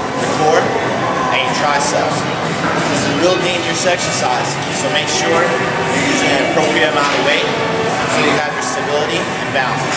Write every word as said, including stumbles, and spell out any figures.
the core, and your triceps. This is a real dangerous exercise, so make sure you're using an appropriate amount of weight so you have your stability and balance.